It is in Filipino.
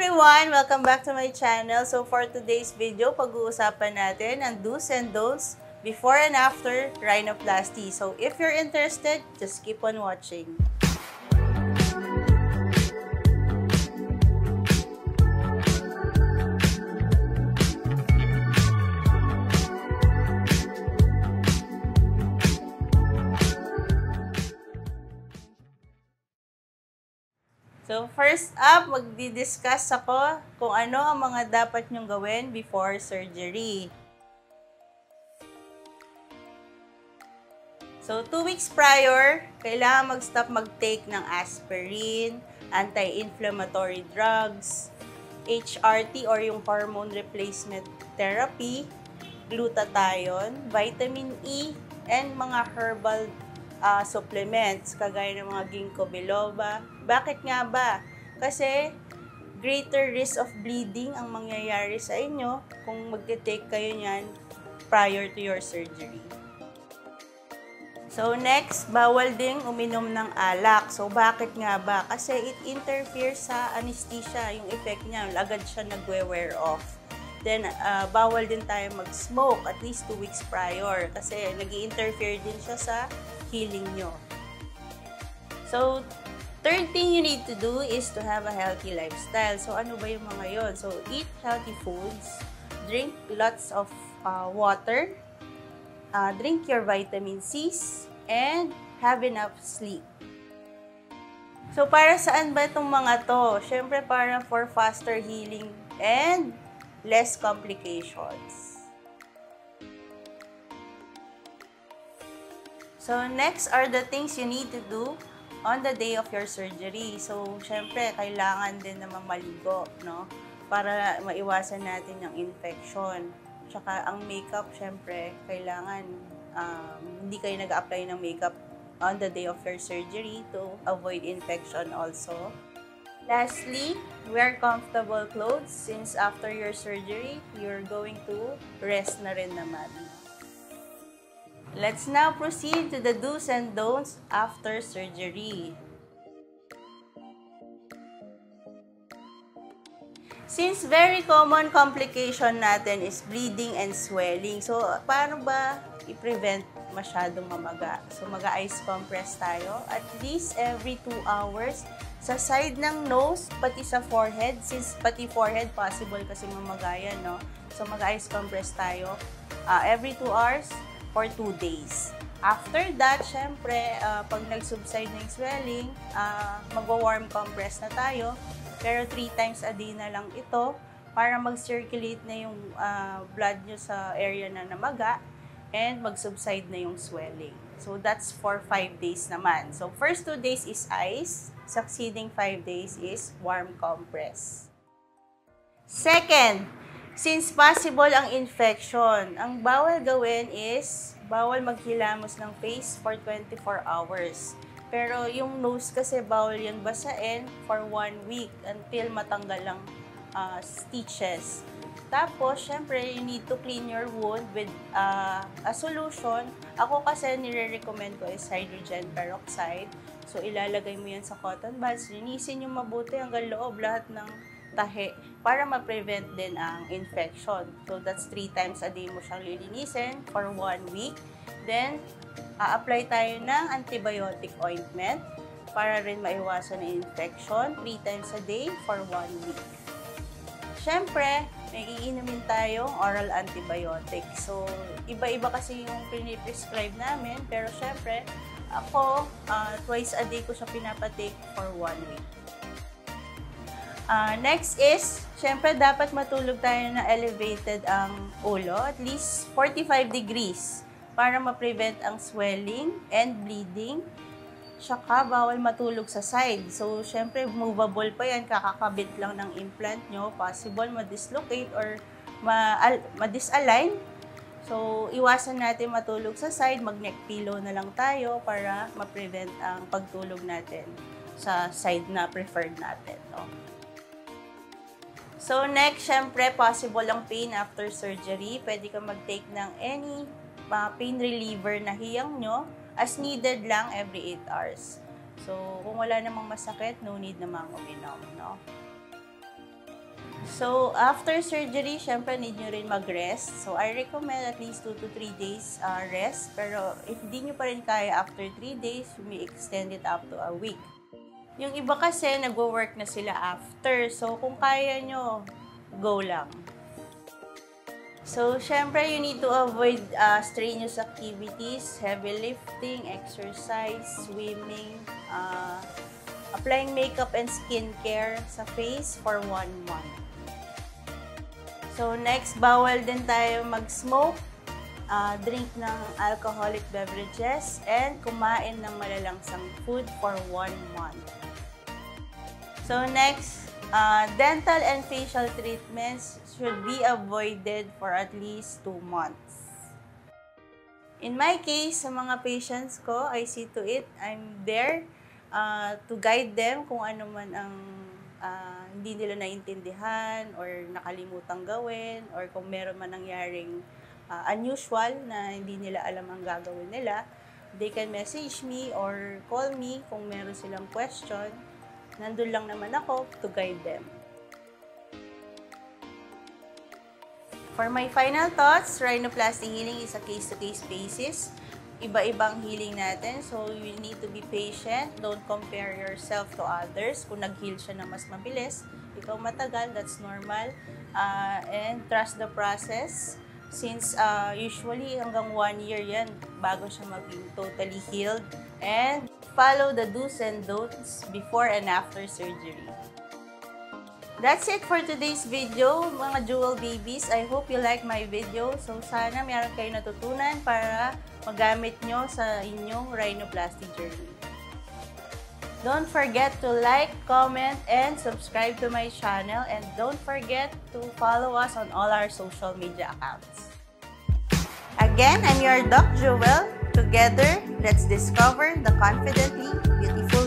everyone! Welcome back to my channel. So for today's video, pag-uusapan natin ang do's and don'ts before and after rhinoplasty. So if you're interested, just keep on watching. So, first up, magdi-discuss ako kung ano ang mga dapat nyong gawin before surgery. So, 2 weeks prior, kailangan mag-stop mag-take ng aspirin, anti-inflammatory drugs, HRT or yung hormone replacement therapy, glutathione, vitamin E, and mga herbal supplements, kagaya ng mga ginkgo biloba. Bakit nga ba? Kasi greater risk of bleeding ang mangyayari sa inyo kung magte-take kayo niyan prior to your surgery. So next, bawal ding uminom ng alak. So bakit nga ba? Kasi it interferes sa anesthesia, yung effect niya, agad siya nagwe-wear off. Then, bawal din tayo mag-smoke at least 2 weeks prior kasi nag-i-interfere din siya sa healing nyo. So, third thing you need to do is to have a healthy lifestyle. So, ano ba yung mga yon? So, eat healthy foods, drink lots of water, drink your vitamin C's, and have enough sleep. So, para saan ba itong mga to? Siyempre, para for faster healing and less complications. So, next are the things you need to do on the day of your surgery. So, syempre, kailangan din naman maligo, no? Para maiwasan natin yung infection. Tsaka, ang makeup, syempre, kailangan hindi kayo nag-apply ng makeup on the day of your surgery to avoid infection also. Lastly, wear comfortable clothes since after your surgery, you're going to rest na rin naman. Let's now proceed to the do's and don'ts after surgery. Since very common complication natin is bleeding and swelling, so paano ba i-prevent masyadong mamaga? So mag-ice compress tayo at least every 2 hours sa side ng nose, pati sa forehead, since pati forehead possible kasi mamagayan, no? So mag-ice compress tayo every 2 hours for 2 days. After that, syempre, pag nag-subside na yung swelling, mag-warm compress na tayo. Pero 3 times a day na lang ito para mag-circulate na yung blood nyo sa area na namaga and mag-subside na yung swelling. So, that's for 5 days naman. So, first 2 days is ice. Succeeding 5 days is warm compress. Second, since possible ang infection, ang bawal gawin is bawal maghilamos ng face for 24 hours. Pero yung nose kasi bawal yan basain for 1 week until matanggal ang stitches. Tapos, syempre, you need to clean your wound with a solution. Ako kasi nire-recommend ko is hydrogen peroxide. So, ilalagay mo yan sa cotton buds. Linisin yung mabuti hanggang loob lahat ng tahi para ma-prevent din ang infection. So, that's 3 times a day mo siyang lilinisin for 1 week. Then, apply tayo ng antibiotic ointment para rin maiwasan ang infection 3 times a day for 1 week. Siyempre, may iinumin tayong oral antibiotic. So, iba-iba kasi yung piniprescribe namin. Pero syempre, ako, twice a day ko siya pinapatake for 1 week. Next is, syempre, dapat matulog tayo na elevated ang ulo. At least 45 degrees para ma-prevent ang swelling and bleeding. Tsaka, bawal matulog sa side. So, syempre, movable pa yan. Kakakabit lang ng implant nyo. Possible ma-dislocate or ma-disalign. So, iwasan natin matulog sa side. Mag-neck pillow na lang tayo para ma-prevent ang pagtulog natin sa side na preferred natin. No? So, next, syempre, possible ang pain after surgery. Pwede ka mag-take ng any pain reliever na hiyang nyo. As needed lang every 8 hours. So, kung wala namang masakit, no need namang uminom, no? So, after surgery, syempre need nyo rin mag-rest. So, I recommend at least 2 to 3 days rest. Pero, if di nyo pa rin kaya after 3 days, you may extend it up to a week. Yung iba kasi, nag-work na sila after. So, kung kaya nyo, go lang. So, syempre, you need to avoid strenuous activities, heavy lifting, exercise, swimming, applying makeup and skincare sa face for 1 month. So, next, bawal din tayo mag-smoke, drink ng alcoholic beverages, and kumain ng malalangsang food for 1 month. So, next, dental and facial treatments should be avoided for at least 2 months. In my case, sa mga patients ko, I see to it, I'm there to guide them kung ano man ang hindi nila naintindihan or nakalimutang gawin or kung meron man nangyaring unusual na hindi nila alam ang gagawin nila. They can message me or call me kung meron silang question. Nandun lang naman ako to guide them. For my final thoughts, rhinoplasty healing is a case-to-case basis. Iba-ibang healing natin, so you need to be patient. Don't compare yourself to others. Kung nag-heal siya na mas mabilis, ikaw matagal, that's normal. And trust the process. Since usually hanggang 1 year yan bago siya maging totally healed. And follow the do's and don'ts before and after surgery. That's it for today's video, mga jewel babies. I hope you like my video. So, sana meron kayo natutunan para magamit nyo sa inyong rhinoplasty journey. Don't forget to like, comment, and subscribe to my channel. And don't forget to follow us on all our social media accounts. Again, I'm your Doc Jewel. Together, let's discover the confidently beautiful